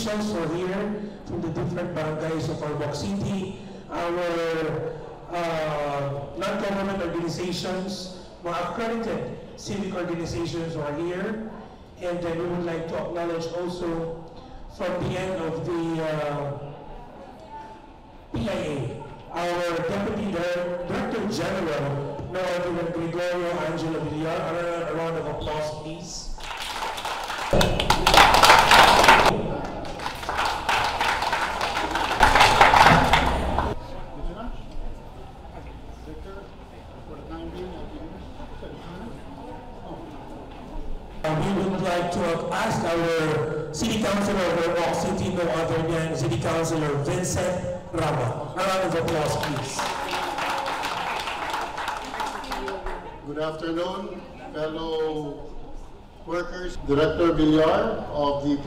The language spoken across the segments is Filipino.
officials who are here from the different barangays of Ormoc City, our non-government organizations, mga accredited civic organizations who are here, and then we would like to acknowledge also from the end of the PIA, our Deputy Director General, no other than Gregorio Angelo Villar. A round of applause, please. We would like to ask our City Councilor of Ormoc City, no other than City Councilor Vincent Rama. A round of applause, please. Good afternoon, fellow workers. Director Villar of the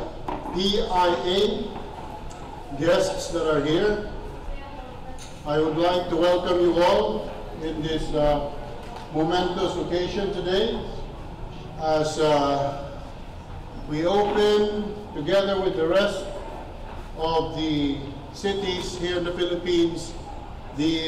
PIA, guests that are here. I would like to welcome you all in this momentous occasion today as we open, together with the rest of the cities here in the Philippines, the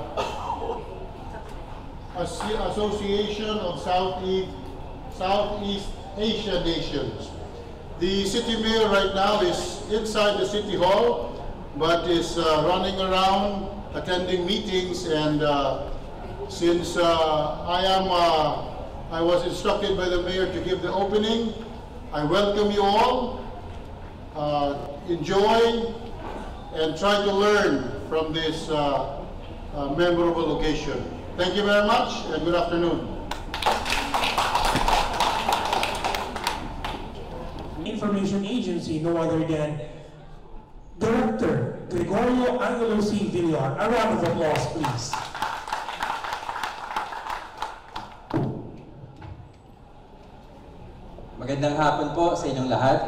Association of Southeast Asia Nations. The city mayor right now is inside the city hall, but is running around attending meetings, and since I was instructed by the mayor to give the opening, I welcome you all. Enjoy and try to learn from this memorable occasion. Thank you very much and good afternoon. Information Agency, no other than Director Gregorio Angelo C. Villar. A round of applause, please. Magandang hapon po sa inyong lahat.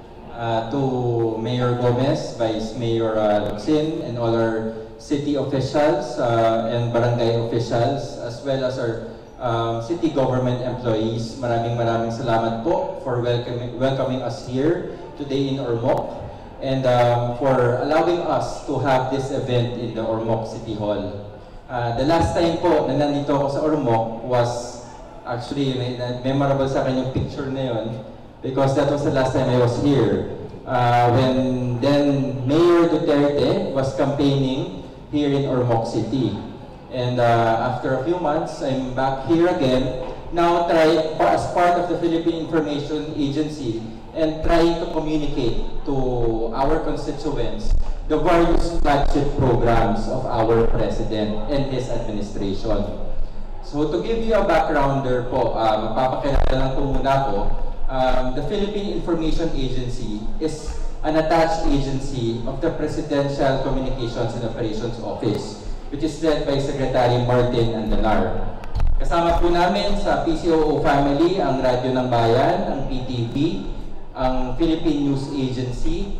To Mayor Gomez, Vice Mayor Locsin, and all our city officials and barangay officials, as well as our city government employees. Maraming salamat po for welcoming us here today in Ormoc, and for allowing us to have this event in the Ormoc City Hall. The last time po na nandito ako sa Ormoc was actually memorable sa akin yung picture na yun, because that was the last time I was here when then Mayor Duterte was campaigning here in Ormoc City. And after a few months, I'm back here again, now as part of the Philippine Information Agency, and trying to communicate to our constituents the various flagship programs of our President and his administration. So to give you a backgrounder po, magpapakilala lang po muna po, the Philippine Information Agency is an attached agency of the Presidential Communications and Operations Office, which is led by Secretary Martin Andanar. Kasama po namin sa PCOO family ang Radyo ng Bayan, ang PTV, ang Philippine News Agency,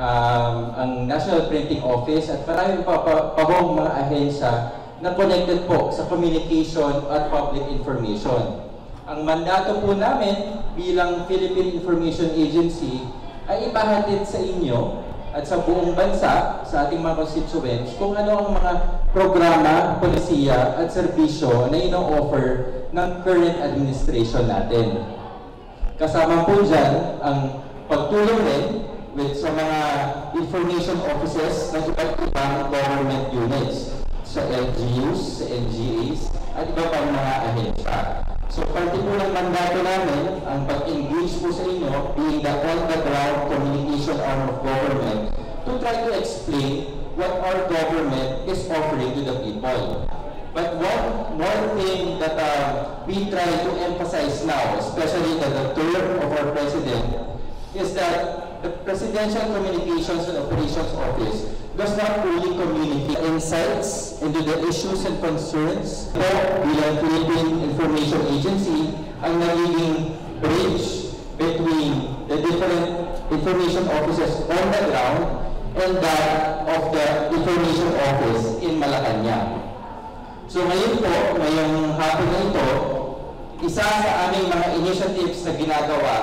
ang National Printing Office, at maraming pahong mga ahensya na connected po sa communication at public information. Ang mandato po namin bilang Philippine Information Agency ay ipahatid sa inyo at sa buong bansa, sa ating mga constituents, kung ano ang mga programa, polisiya at serbisyo na ino-offer ng current administration natin. Kasama po dyan ang pagtulong rin sa mga information offices ng iba't ibang government units, sa LGUs, sa NGAs, at iba pang mga ahensya. So, parte po ng mandato namin ang pag-engage po sa inyo, being the on-the-ground communication arm of government, to try to explain what our government is offering to the people. But one thing that we try to emphasize now, especially the term of our President, is that the Presidential Communications and Operations Office does not only communicate insights into the issues and concerns po bilang Philippine Information Agency ang nagiging bridge between the different information offices on the ground and that of the Information Office in Malacanang. So ngayon po, ngayong hapon na ito, isa sa aming mga initiatives na ginagawa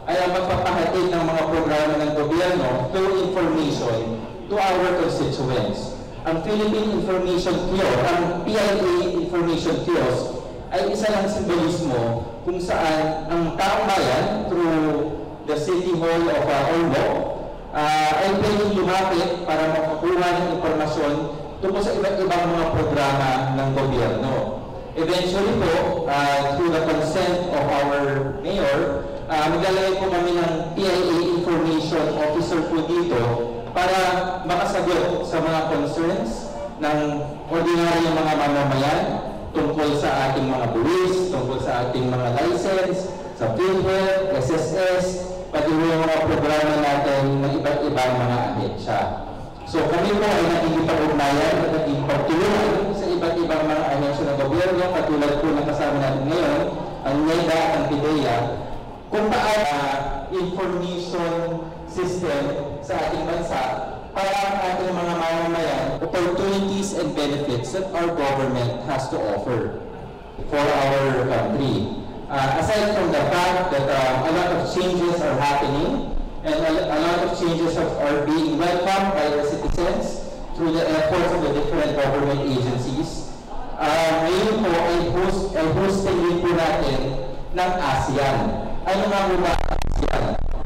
ay ang magpapahatid ng mga programa ng gobyerno through information to our constituents. Ang Philippine Information Kiosk, ang PIA Information Kiosk, ay isa ng simbolismo kung saan ang taong bayan through the City Hall of Ormoc ay pwedeng lumapit para makakuha ng impormasyon tungkol sa iba't ibang mga programa ng gobyerno. Eventually po, through the consent of our mayor, maglalagay po kami ng PIA Information Officer po dito para makasagot sa mga concerns ng ordinaryong mga mamamayan tungkol sa ating mga buwis, tungkol sa ating mga license, sa PhilHealth, SSS, pati yung mga programa natin ng iba't ibang mga ahensya. So kami po ay nakikipag-ugnayan at nakikipagtulungan sa iba't ibang mga ahensya ng gobyerno, katulad po ng kasama natin ngayon, ang NEDA at ang PIDEA, kung paano information system sa ating bansa para ang ating mga mamamayan opportunities and benefits that our government has to offer for our country. Aside from the fact that a lot of changes are happening and a lot of changes are being welcomed by the citizens through the efforts of the different government agencies, ngayon po ay hosting din po natin ng ASEAN. Ano nga po ba ASEAN?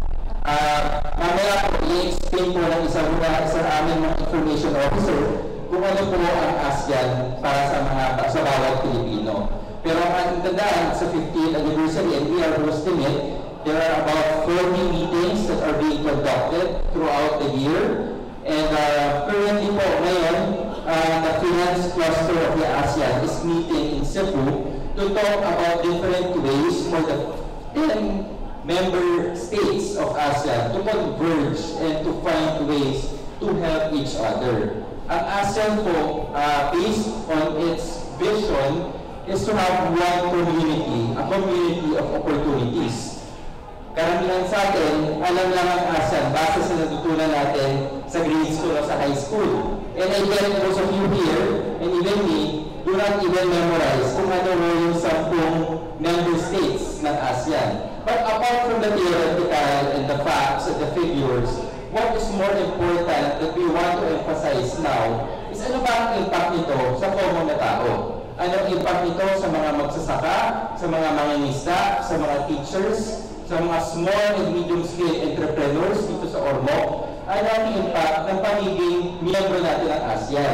Mamaya po i-explain po ng isang aming mga information officer kung ano po ang ASEAN para sa bawat Pilipino. Pero ang ating tandaan sa 50th anniversary and we are hosting it, there are about 40 meetings that are being conducted throughout the year. And currently po ngayon, the finance cluster of the ASEAN is meeting in Cebu to talk about different ways for the 10 member states of ASEAN to converge and to find ways to help each other. Ang ASEAN po, based on its vision, is to have one community, a community of opportunities. Karamihan sa atin, alam lang ang ASEAN base sa natutunan natin sa grade school o sa high school. And I bet most of you here, and even me, do not even memorize kung ano yung 10 member states ng ASEAN. But apart from the theoretical and the facts and the figures, what is more important that we want to emphasize now is ano ba ang impact nito sa common na tao? Anong impact nito sa mga magsasaka, sa mga mangingisda, sa mga teachers, sa mga small and medium-scale entrepreneurs dito sa Ormoc? Ano ang impact ng pagiging miyembro natin ng ASEAN?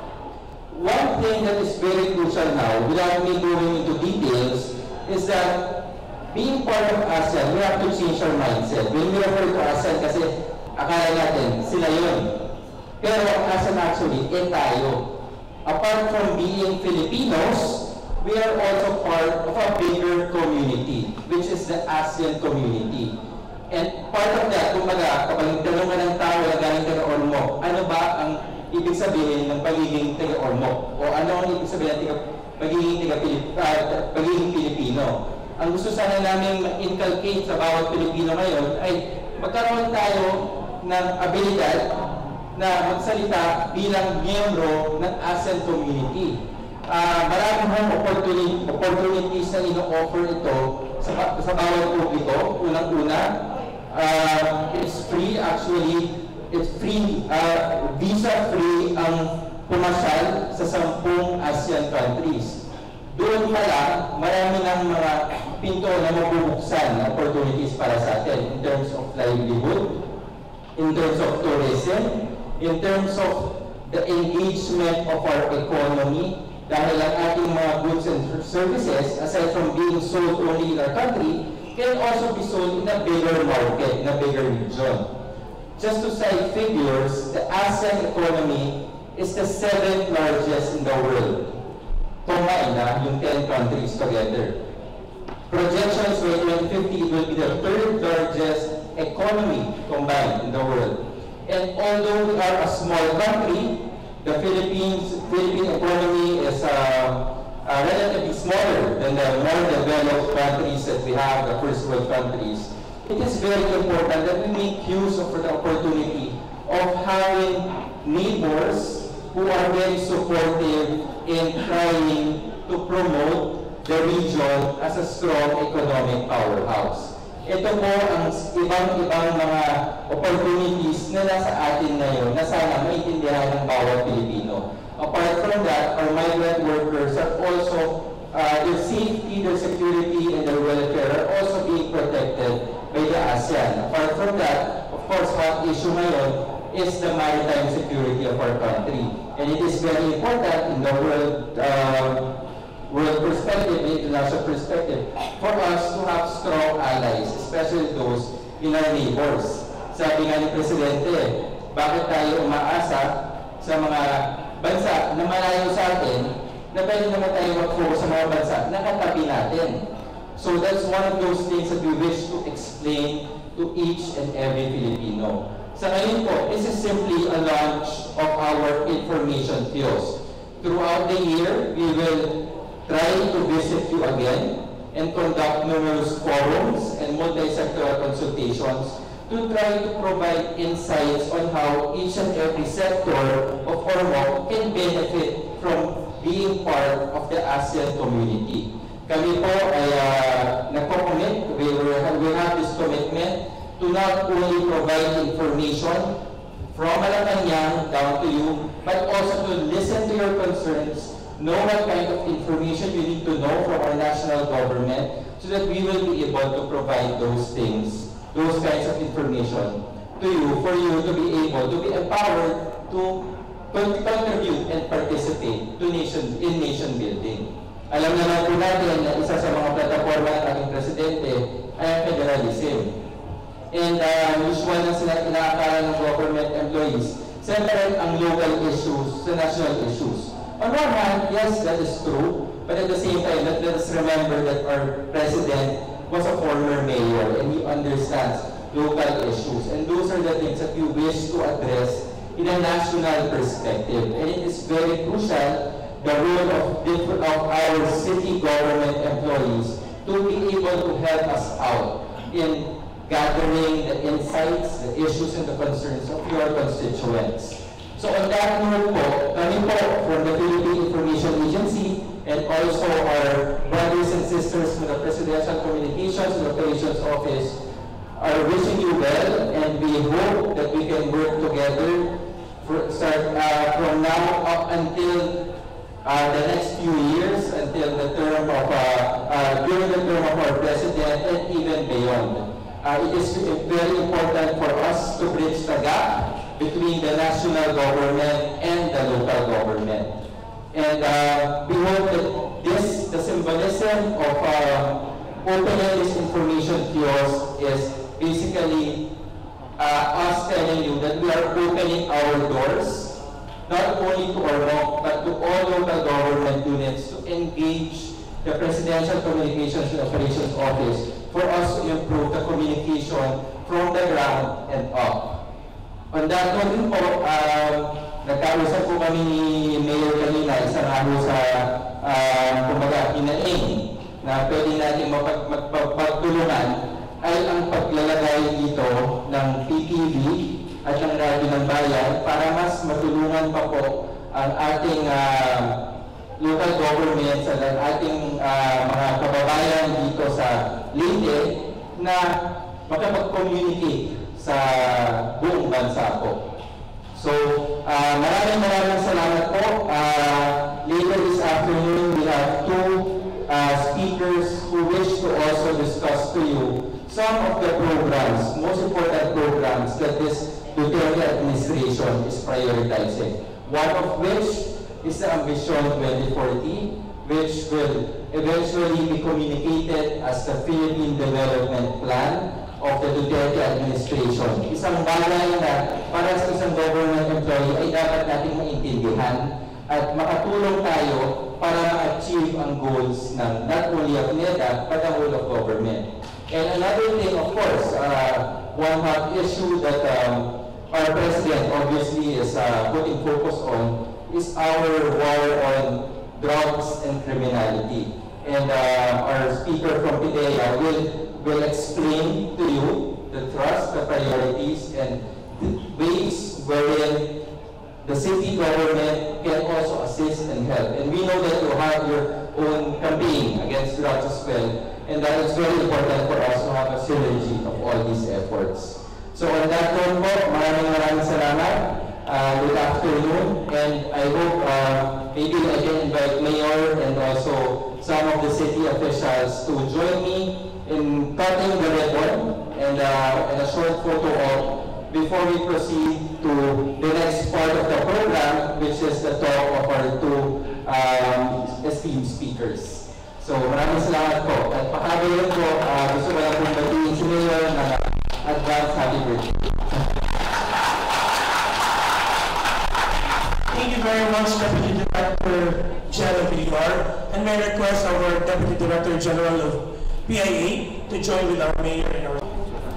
One thing that is very crucial now, without me going into details, is that being part of ASEAN, we have to change our mindset. When we refer to ASEAN, kasi akala natin, sila yun. Pero ang ASEAN actually, tayo. Apart from being Filipinos, we are also part of a bigger community, which is the ASEAN community. And part of that, kumbaga, kapag tanong ka ng tao na galing taga Ormoc, ano ba ang ibig sabihin ng pagiging taga Ormoc? O ano ang ibig sabihin ng pagiging Pilipino? Ang gusto sana namin inculcate sa bawat Pilipino ngayon ay magkaroon tayo ng abilidad na magsalita bilang miyembro ng ASEAN community. Maraming home opportunities na ino-offer ito sa bawat publiko. Unang-una, it's free actually. It's free, visa-free ang pumasyal sa 10 ASEAN countries. Doon pa lang, marami ng mga pinto na mabubuksan na opportunities para sa atin in terms of livelihood, in terms of tourism, in terms of the engagement of our economy, dahil ang ating mga goods and services, aside from being sold only in our country, can also be sold in a bigger market, in a bigger region. Just to cite figures, the ASEAN economy is the 7th largest in the world. Combined na yung 10 countries together. Projections by 2050, it will be the 3rd largest economy combined in the world. And although we are a small country, the Philippine economy is relatively smaller than the more developed countries that we have, the first world countries. It is very important that we make use of the opportunity of having neighbors who are very supportive in trying to promote the region as a strong economic powerhouse. ito po ang ibang-ibang mga opportunities na nasa atin ngayon na sana maintindihan ng bawat Pilipino. Apart from that, our migrant workers are also, their safety, their security, and their welfare are also being protected by the ASEAN. Apart from that, of course, one issue ngayon is the maritime security of our country. And it is very important in the world perspective, international perspective, for us to have strong allies, especially those in our neighbors. Sabi nga ni Presidente, bakit tayo umaasa sa mga bansa na malayo sa atin, na pwede naman tayo mag-focus sa mga bansa na katabi natin. So that's one of those things that we wish to explain to each and every Filipino. Sa ngayon po, this is simply a launch of our information kiosk. Throughout the year, we will try to visit you again and conduct numerous forums and multi-sectoral consultations to try to provide insights on how each and every sector of Ormoc can benefit from being part of the ASEAN community. Kami po ay nagko-commit, we have this commitment to not only provide information from Malacanang down to you, but also to listen to your concerns, know what kind of information you need to know from our national government so that we will be able to provide those things, those kinds of information to you, for you to be able to be empowered to contribute and participate to nation building. Alam naman po natin na isa sa mga plataforma ng ating Presidente ay ang federalism. And usual na sila inaakala ng government employees, separate ang local issues sa national issues. On one hand, yes, that is true, but at the same time, let us remember that our President was a former mayor and he understands local issues. And those are the things that we wish to address in a national perspective. And it is very crucial, the role of our city government employees to be able to help us out in gathering the insights, the issues, and the concerns of your constituents. So on that note po, kami po from the Philippine Information Agency and also our brothers and sisters from the Presidential Communications and Operations Office are wishing you well, and we hope that we can work together from now up until the next few years, until the term of during the term of our President and even beyond. It is very important for us to bridge the gap between the national government and the local government. And we hope that the symbolism of opening this information kiosk is basically us telling you that we are opening our doors, not only to Ormoc, but to all local government units to engage the Presidential Communications and Operations Office for us to improve the communication from the ground and up. On that note din po, nagkausap po kami ni Mayor kanina, isa nga po sa kumbaga hinaing na pwede natin magpagtulungan ay ang paglalagay dito ng PTV at ng radyo ng bayan para mas matulungan pa po ang ating local government sa ating mga kababayan dito sa Leyte na makapag-communicate sa buong bansa po. So, maraming salamat po. Later this afternoon, we have two speakers who wish to also discuss to you some of the programs, most important programs that this Duterte administration is prioritizing. One of which is the Ambition 2040, which will eventually be communicated as the Philippine Development Plan of the Duterte administration. Isang bagay na para sa isang government employee ay dapat nating maintindihan at makatulong tayo para ma-achieve ang goals ng not only of NEDA but the whole of government. And another thing, of course, one hot issue that our President obviously is putting focus on is our war on drugs and criminality. And our speaker from PIDEA will explain to you the thrust, the priorities, and the ways wherein the city government can also assist and help. And we know that you have your own campaign against drugs as well. and that is very important for us to have a synergy of all these efforts. So on that note po, maraming salamat. Good afternoon, and I hope maybe I can invite Mayor and also some of the city officials to join me in cutting the ribbon and a short photo op before we proceed to the next part of the program, which is the talk of our two esteemed speakers. So maraming salamat po. At pakabayan po, gusto ko lang pong batiin si Mayor na advance happy birthday. Thank you very much, Deputy Director General of PDR, and may I request our Deputy Director General of PIA to join with our Mayor and our...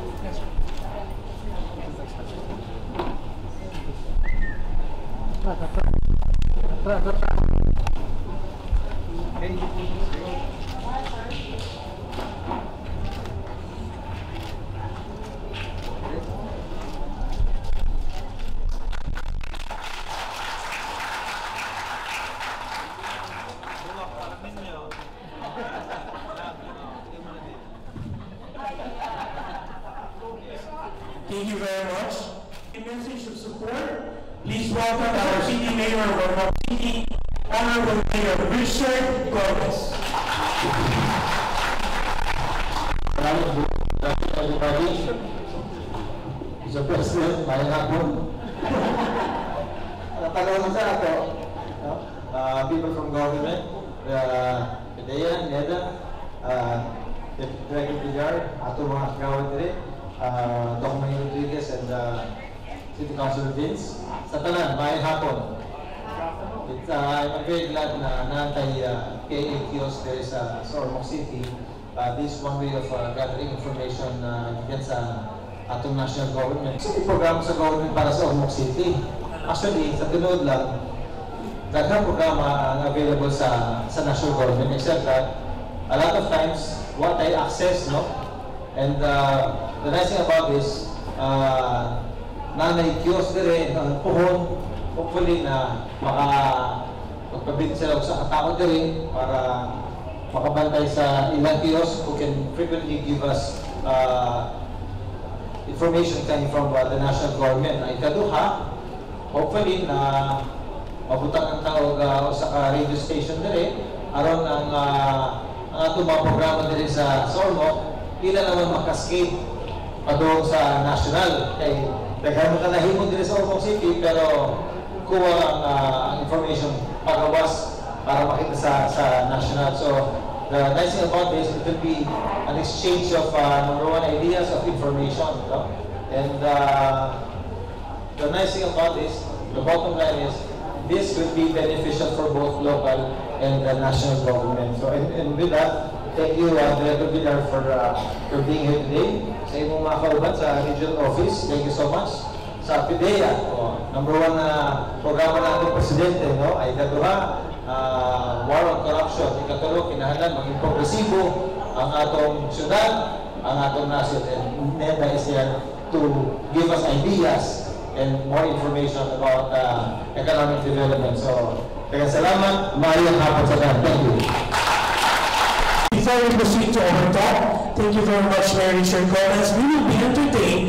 Thank you very much. A message of support, please welcome our City Mayor of Ormoc City, Honorable Mayor Richard Gomez. Everybody, Mr. President, mayang hapon. Tanong sa ako, people from government, PDEA, NEDA, Director PDR, ato mga kagawad rin, Dr. May Rodriguez and City Councilor Vince. Sa tanan, mayang hapon. I'm very glad na naantay PIA kiosk there sa Ormoc City. This is one way of gathering information against atong national government. So, i-programa sa government para sa Ormoc City. Actually, sa tunod lang, daghang programa ang available sa national government, except that a lot of times, what I access, no? And the nice thing about this, nanay kiosk dire, puhon, hopefully na magpabilit sila sa katao dire para makabantay sa ilang kiosk who can frequently give us information coming from the national government. Na ikaduha, hopefully na mabutang ang tawag sa radio station dire aron ang atong mga programa dire sa Ormoc pila naman makaskade padung sa national. Kay daghan ka nahimong dire sa Ormoc City pero kuha ang information pagawas para makita sa national. So the nice thing about this, it will be an exchange of number one, ideas of information, no? And the nice thing about this, the bottom line is this will be beneficial for both local and the national government. So and with that, thank you Director Villar for being here today. Sa imong mga kauban sa regional office, thank you so much. Sa PDEA, number one programa na atong presidente, no? Ay kaduha, war on corruption. Ikatulo, kinahanglan maging progresibo ang atong syudad, ang atong nasyon. And NEDA is here to give us ideas and more information about economic development. So, salamat, maayong hapon sa lahat. Thank you. Before we proceed to our talk, thank you very much, Mayor Richard Gomez. We will be entertained.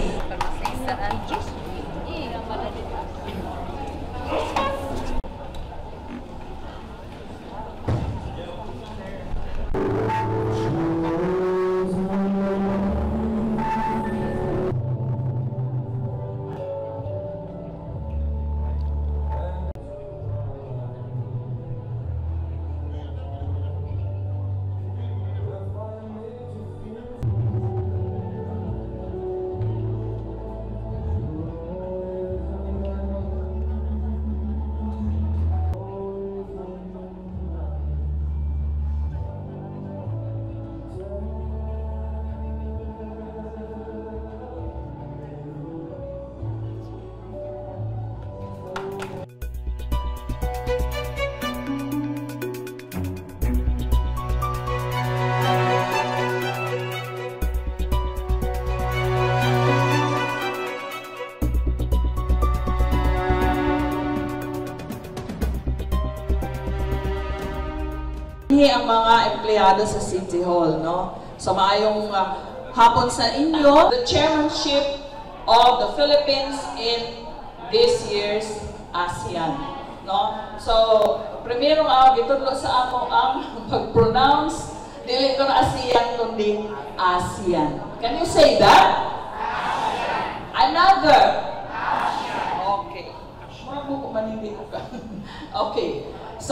Ang mga empleyado sa City Hall, no? So maayong hapon sa inyo. The chairmanship of the Philippines in this year's ASEAN. No? So, primero gitudlo sa ako ang pag-pronounce, dili ko na ASEAN, kundi ASEAN. Can you say that? ASEAN. Another? ASEAN. Okay. Mga ko manindi ko ka. Okay.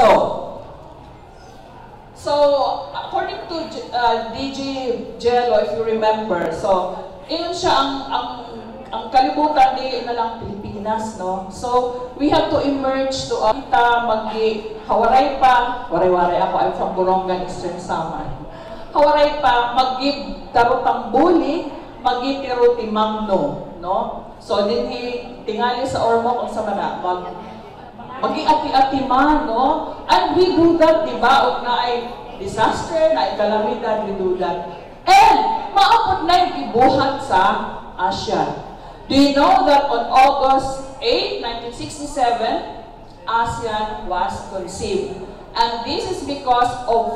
So, according to DG Jello, if you remember, so, iyon siya ang kalibutan di na lang Pilipinas, no? So, we have to emerge to kita hawaray pa, waray-waray ako, I'm from Borongan, Eastern Samar. Hawaray pa, tarutang buli, tirutimangno, no? So, dinhi tingali sa ormo kung sa mana, ati-ati man, no? And we do that, di ba? O na ay disaster, na ay kalamidad, we do that. And, maapot na yung ibuhat sa ASEAN. Do you know that on August 8, 1967, ASEAN was conceived? And this is because of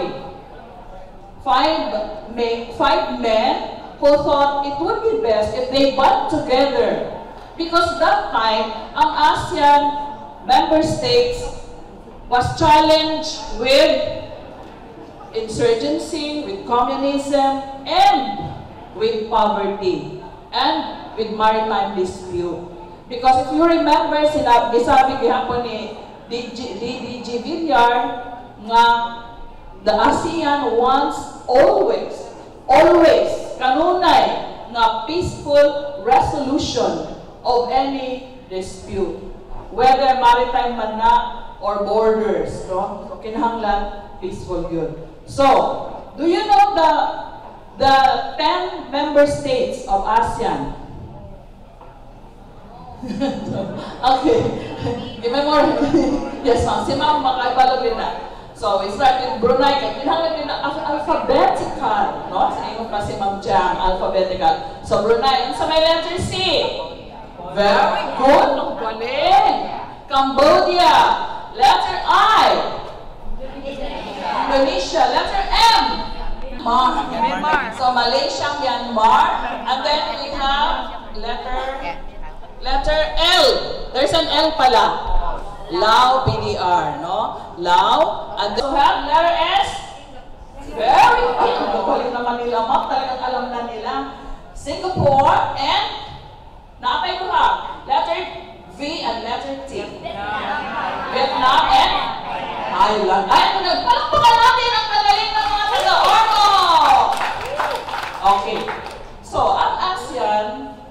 five men who thought it would be best if they band together. Because that time, ang ASEAN member states was challenged with insurgency, with communism, and with poverty, and with maritime dispute. Because if you remember, gisabi gihapon ni DG Villar nga the ASEAN wants always kanunay nga peaceful resolution of any dispute, whether maritime man na or borders, no? So kinahanglan peaceful yun. So, do you know the 10 member states of ASEAN? Okay. Give me more. Yes, ma'am. Si ma'am makaipalog din na. So, we start with Brunei. Kinahanglan din na alphabetical, no? Sa inyo pa si Ma'am Jang, alphabetical. So, Brunei. Sa may letter C. Very good. Ang galing. Cambodia. Letter I. Indonesia. Letter M. Myanmar. So, Malaysia, Myanmar. And then we have letter L. There's an L pala. Lao, PDR, no? Lao. And then we have letter S. Very good. Galing naman nila, ma'am. Talagang alam na nila. Singapore and naapay ko ha. Letter V and letter T. Vietnam and Thailand. Ay, palakpakan natin ang kagaling ng mga taga-ormo! Okay. So, ang ASEAN,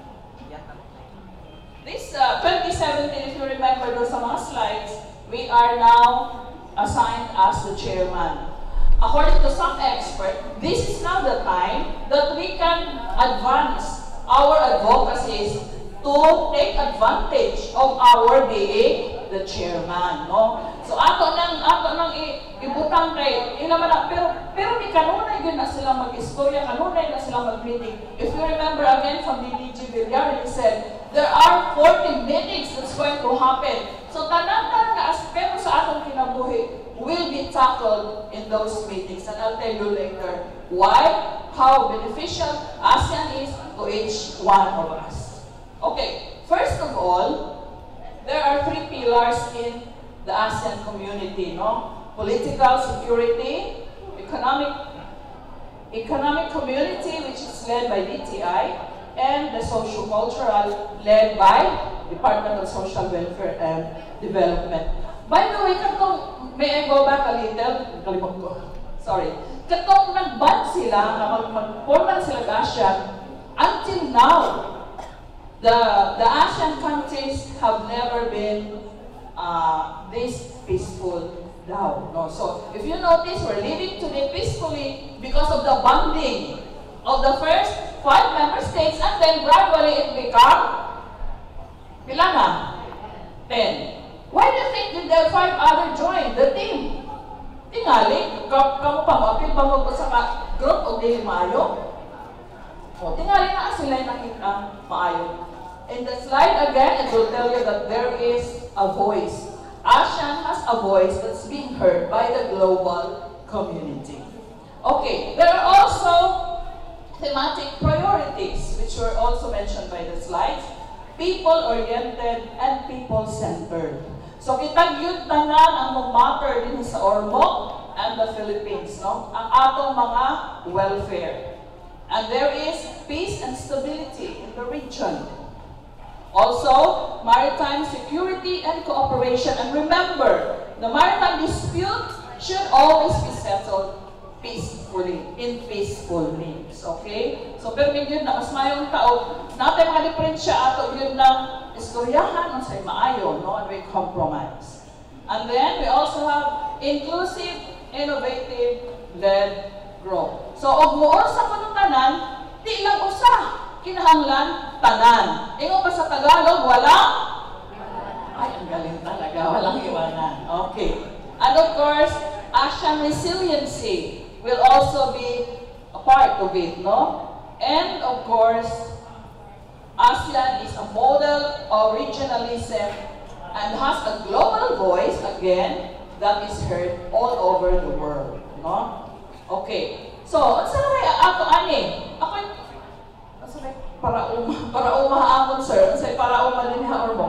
this 2017, if you remember those sa mga slides, we are now assigned as the chairman. According to some experts, this is now the time that we can advance our advocacies to take advantage of our being the chairman, no? So ato nang ibutang kay naman na pero ni kanunay gyud na sila mag-istorya, kanunay na sila mag-meeting. If you remember again from DG Villar, he said there are 40 meetings that's going to happen. So tanan na aspeto sa atong kinabuhi will be tackled in those meetings, and I'll tell you later why, how beneficial ASEAN is to each one of us. Okay, first of all, there are 3 pillars in the ASEAN community, no? Political security, economic community, which is led by DTI, and the socio-cultural, led by Department of Social Welfare and Development. By the way, may I go back a little? Kalimot ko. Sorry. Katong nag-ban sila, mag-formal sila ASEAN, until now, the ASEAN countries have never been this peaceful now. No? So, if you notice, we're living today peacefully because of the bonding of the first 5 member states, and then gradually it became, pila na? 10. Why do you think did the 5 other join the team? Tingali, kamu pa mo, pa mo sa group o di maayo? O, tingali na sila nakita maayo. In the slide again, it will tell you that there is a voice. ASEAN has a voice that's being heard by the global community. Okay, there are also thematic priorities, which were also mentioned by the slides. People-oriented and people-centered. So kitang yun tanan ang matter din sa Ormoc and the Philippines, no? Ang atong mga welfare. And there is peace and stability in the region. Also, maritime security and cooperation. And remember, the maritime dispute should always be settled peacefully, in peaceful means. Okay? So, pero yun na, mas mayong tao, natin mga diferensya ato yun na istoryahan ang say maayo, no? And we compromise. And then, we also have inclusive, innovative, led growth. So, og muor sa panutanan, di lang usa, kinahanglan tanan. Ingon pa sa Tagalog, wala? Ay, ang galing talaga, walang iwanan. Okay. And of course, Asian resiliency will also be a part of it, no? And of course, ASEAN is a model of regionalism and has a global voice, again, that is heard all over the world, no? Okay. So, ano sa kaya ato ani? Ako ano sa para umahaamon, sir? Ano sa para din ha or mo?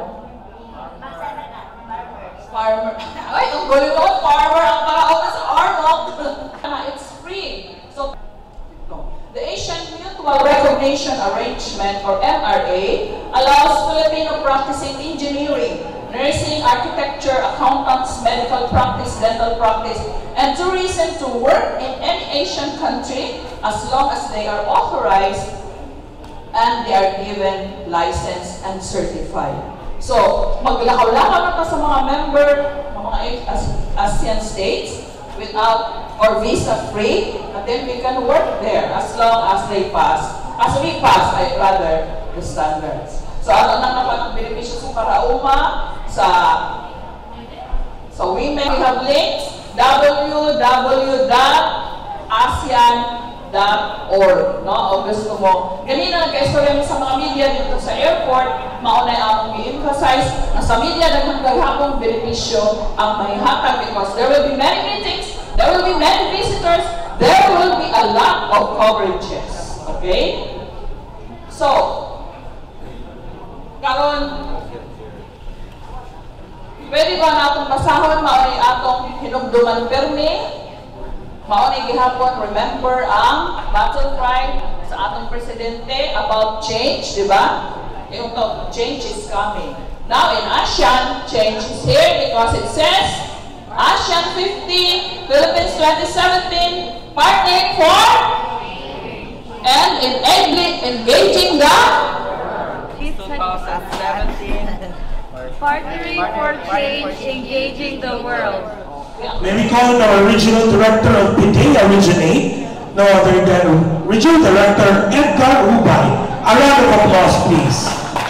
Farmer. Ay, ang gulo ko, farmer ang para sa Ormoc. It's free. So, the Asian Mutual Recognition Arrangement, or MRA, allows Filipino practicing engineering, nursing, architecture, accountants, medical practice, dental practice, and tourism to work in any Asian country as long as they are authorized and they are given license and certified. So, maglakaw-lakaw na sa mga member, mga ASEAN states, without or visa-free, and then we can work there as long as they pass, rather, the standards. So, ano na naman ang benepisyo sa Parauma, sa women? We have links, www.asean.org, no? O gusto mo. Ganina nagka-istorya sa mga media dito sa airport, maunay akong i-emphasize na sa media naghanggang benepisyo ang mahihatag because there will be many meetings, there will be many visitors, there will be a lot of coverages. Okay? So, karon pwede ba natong basahon maunay atong hinumduman permi? Maunay gihapon, remember ang battle cry sa atong presidente about change, di ba? Yung to, change is coming. Now in ASEAN, change is here because it says ASEAN 50, Philippines 2017, partnering for and engaging the 2017 partnering for change, engaging the world. May we call our Regional Director of PIDEA Originate, no other than Regional Director Edgar Ubay. A round of applause, please.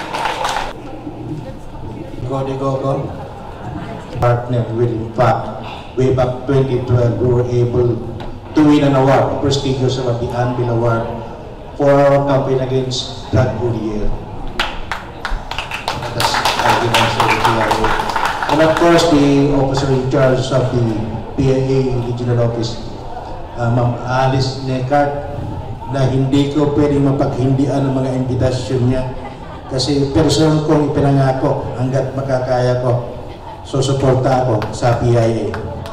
Gogo partner will, in fact, way back 2012, we were able to win an award, a prestigious award, the Anvil Award, for our campaign against drug bullying. And of course, the officer in charge of the PIA Regional Office, Ma'am Alice Necart, na hindi ko pwedeng mapaghindian ang mga imbitasyon niya kasi personal kong ipinangako hanggat makakaya ko, susuporta ako sa PIA.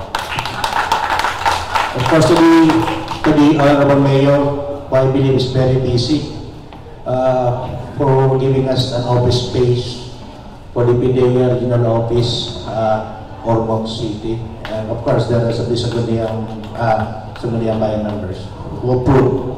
Of course, to the Honorable Mayor, who I believe is very busy, for giving us an office space for the PIDEA Regional Office, Ormoc City. And of course, there is the Sangguniang Bayan members who approved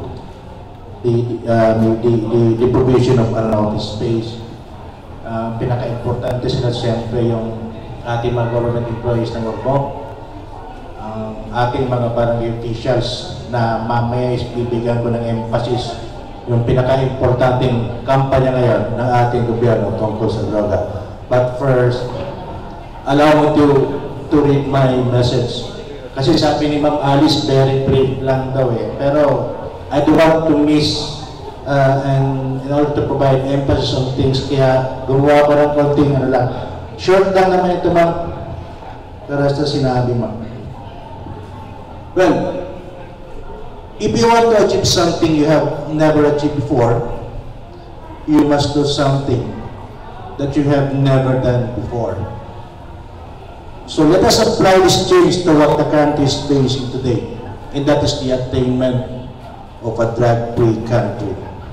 the provision of an office space. Pinaka-importante sila siyempre yung ating mga government employees ng Ormoc, ating mga barangay officials na mamaya bibigyan ko ng emphasis yung pinaka-importanting kampanya ngayon ng ating gobyerno tungkol sa droga. But first, allow me to read my message. Kasi sabi ni Ma'am Alice, very brief lang daw eh. Pero I do want to miss and in order to provide emphasis on things, kaya gumawa ko ng konting ano lang. Short lang naman ito, Ma'am. Pero sa sinabi, Ma'am. Well, If you want to achieve something you have never achieved before, you must do something that you have never done before. So let us apply this change to what the country is facing today, and that is the attainment of a drug-free country.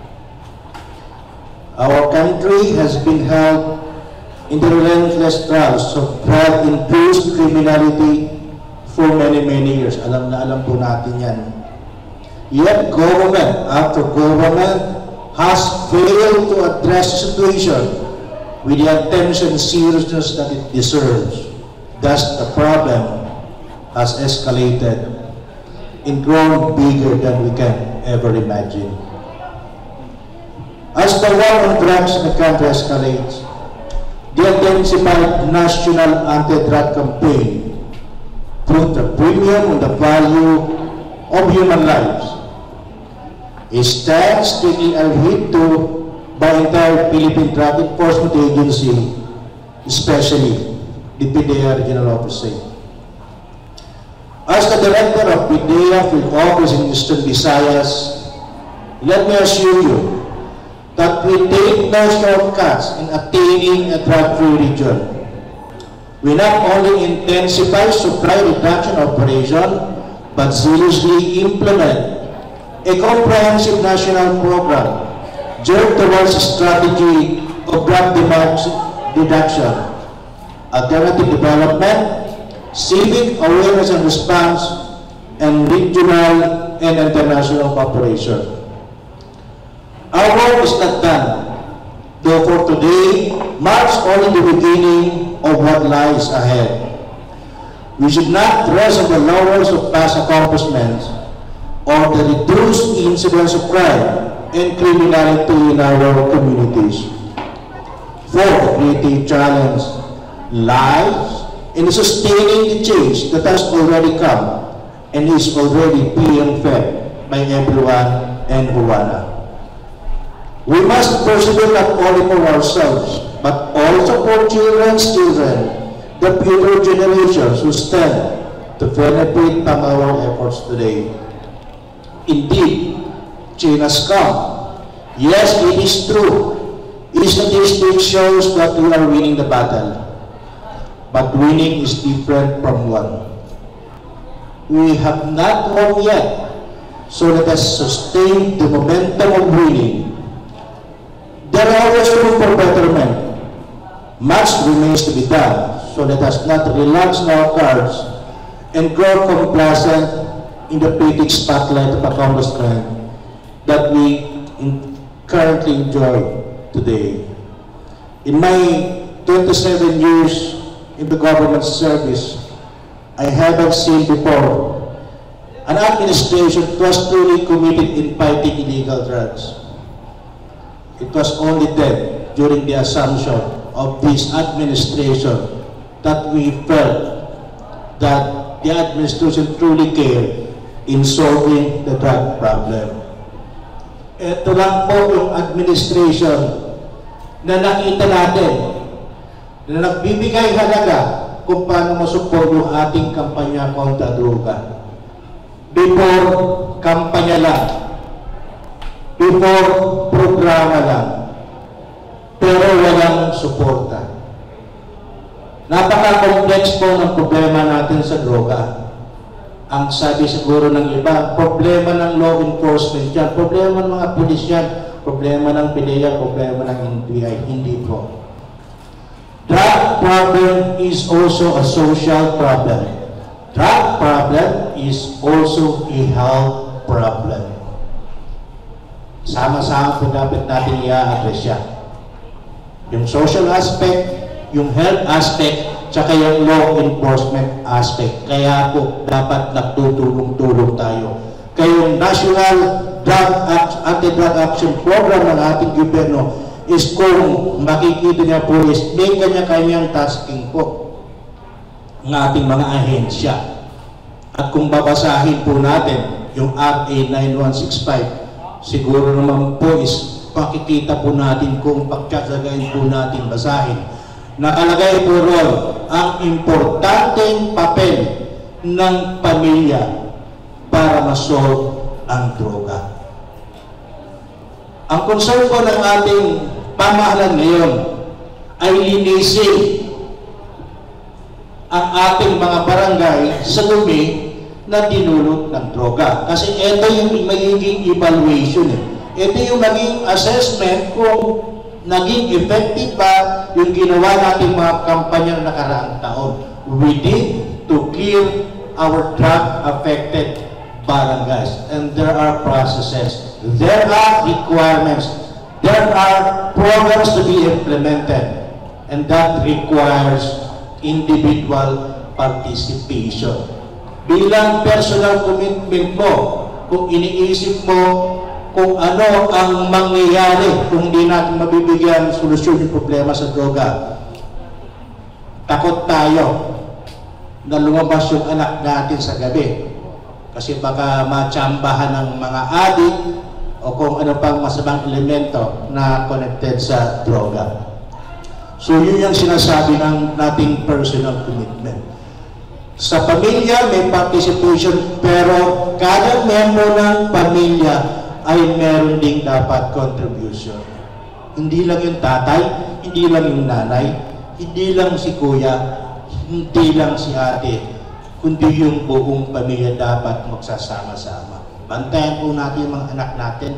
Our country has been held in the relentless trials of drug-induced criminality for many years. Alam na alam po natin yan. Yet government after government has failed to address the situation with the attention and seriousness that it deserves. Thus, the problem has escalated and grown bigger than we can ever imagine. As the war on drugs in the country escalates, the intensified national anti-drug campaign put a premium on the value of human lives. A stance taking a hit to by entire Philippine Drug Enforcement Agency, especially the PDEA Regional Office. As the Director of PDEA Field Office in Eastern Visayas, let me assure you that we take no shortcuts in attaining a drug-free region. We not only intensify supply reduction operation, but zealously implement a comprehensive national program geared towards a strategy of drug demand reduction, alternative development, civic awareness and response, and regional and international cooperation. Our work is not done, though for today marks only the beginning of what lies ahead. We should not rest on the laurels of past accomplishments or the reduced incidence of crime and criminality in our communities. For the creative challenge lies in sustaining the change that has already come and is already being fed by everyone and Juana. We must persevere not only for ourselves, but also for children's children, the future generations who stand to benefit from our efforts today. Indeed, change has come. Yes, it is true. Statistics shows that we are winning the battle. But winning is different from one. We have not won yet, so let us sustain the momentum of winning. There are always room for betterment. Much remains to be done, so let us not relax in our cards and grow complacent in the fleeting spotlight of accomplishment that we currently enjoy today. In my 27 years in the government service, I haven't seen before an administration that was truly committed in fighting illegal drugs. It was only then, during the assumption of this administration, that we felt that the administration truly cared in solving the drug problem. Ito lang po yung administration na nakita natin na nagbibigay halaga kung paano masuport yung ating kampanya kontra droga. Before, kampanya lang. Before, programa lang. Pero walang suporta. Napaka-complex po ng problema natin sa droga. Ang sabi siguro ng iba, problema ng law enforcement yan, problema ng mga pulis yan, problema ng PDEA, problema ng NBI. Hindi po. Drug problem is also a social problem. Drug problem is also a health problem. Sama-sama po dapat natin i-address yan. Yung social aspect, yung health aspect, tsaka yung law enforcement aspect. Kaya po dapat nagtutulong-tulong tayo. Kaya yung National Anti-Drug Action Program ng ating gobyerno is kung makikita niya po is may kanya-kanyang tasking po ng ating mga ahensya. At kung babasahin po natin yung RA 9165, siguro naman po is makikita po natin kung pagtsasagayin po natin basahin. Nakalagay po ron ang importanteng papel ng pamilya para ma-solve ang droga. Ang concern ko ng ating pamahalaan ngayon ay linisin ang ating mga barangay sa dumi na dinulot ng droga. Kasi ito yung magiging evaluation. Ito yung magiging assessment kung naging effective ba yung ginawa nating mga kampanya na nakaraang taon. We need to clear our drug-affected barangays. And there are processes. There are requirements. There are programs to be implemented. And that requires individual participation. Bilang personal commitment mo, kung iniisip mo kung ano ang mangyayari kung hindi natin mabibigyan solusyon yung problema sa droga, takot tayo na lumabas yung anak natin sa gabi kasi baka matsambahan ng mga adik o kung ano pang masamang elemento na connected sa droga. So yun yung sinasabi ng nating personal commitment. Sa pamilya may participation, pero kada member ng pamilya ay meron ding dapat contribution. Hindi lang yung tatay, hindi lang yung nanay, hindi lang si kuya, hindi lang si ate, kundi yung buong pamilya dapat magsasama-sama. Bantayan po natin yung mga anak natin.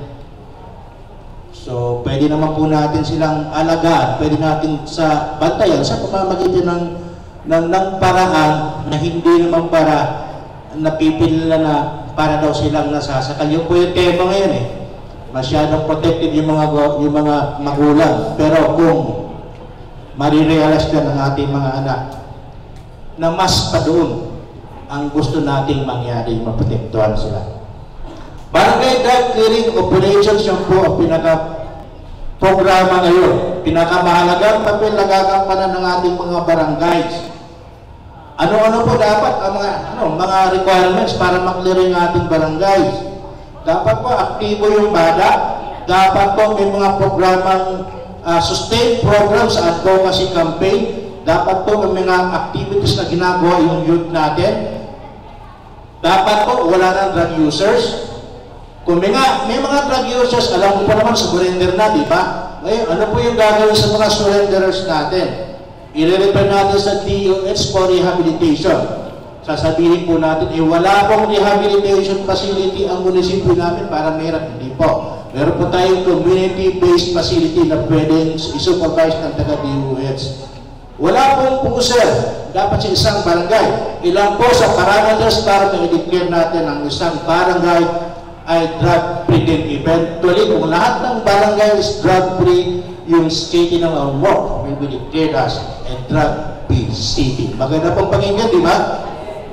So, pwede naman po natin silang alagaan, pwede natin sa bantayan sa pamamagitan ng paraan na hindi naman para napipila na para daw silang nasasakal. Yung po yung tema ngayon masyadong protective yung mga magulang. Pero kung marirealize na ng ating mga anak na mas pa doon ang gusto nating mangyari, maprotektuhan sila. Barangay drug clearing operations yung po ang pinaka-programa ngayon. Pinakamahalagang papel na gagampanan ng ating mga barangays. Ano-ano po dapat ang mga requirements para maklear yung ating barangays? Dapat po aktibo yung BADA. Dapat po may mga programang sustained programs at advocacy campaign. Dapat po may mga activities na ginagawa yung youth natin. Dapat po wala ng drug users. Kung may mga drug users, alam mo pa naman surrender na, di ba? Ngayon, ano po yung gagawin sa mga surrenderers natin? I-refer natin sa DOH for rehabilitation. Sasabihin po natin, wala pong rehabilitation facility ang munisipyo namin para mahirap. Hindi po. Meron po tayong community-based facility na pwedeng isupervise ng taga-DOH. Wala pong puser. Dapat sa isang barangay. Ilan po sa parameters para ma-declare natin ang isang barangay ay drug-free din. Eventually, kung lahat ng barangay is drug-free, yung city ng our work will be declared as a drug-free city. Maganda pong pakinggan, di ba?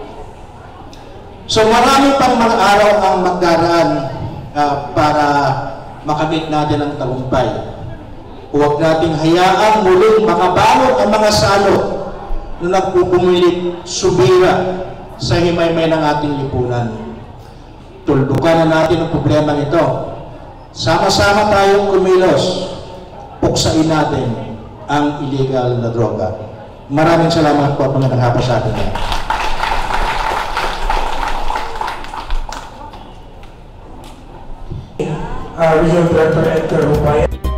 So marami pang mga araw ang magdaraan para makamit natin ang tagumpay. Huwag nating hayaang muling makabalot ang mga salo na nagpupumilit subira sa himaymay ng ating lipunan. Tuldukan na natin ang problema nito. Sama-sama tayong kumilos. Puksain natin ang illegal na droga. Maraming salamat po at mga naghapa sa atin. Regional Director Edgar Rupay.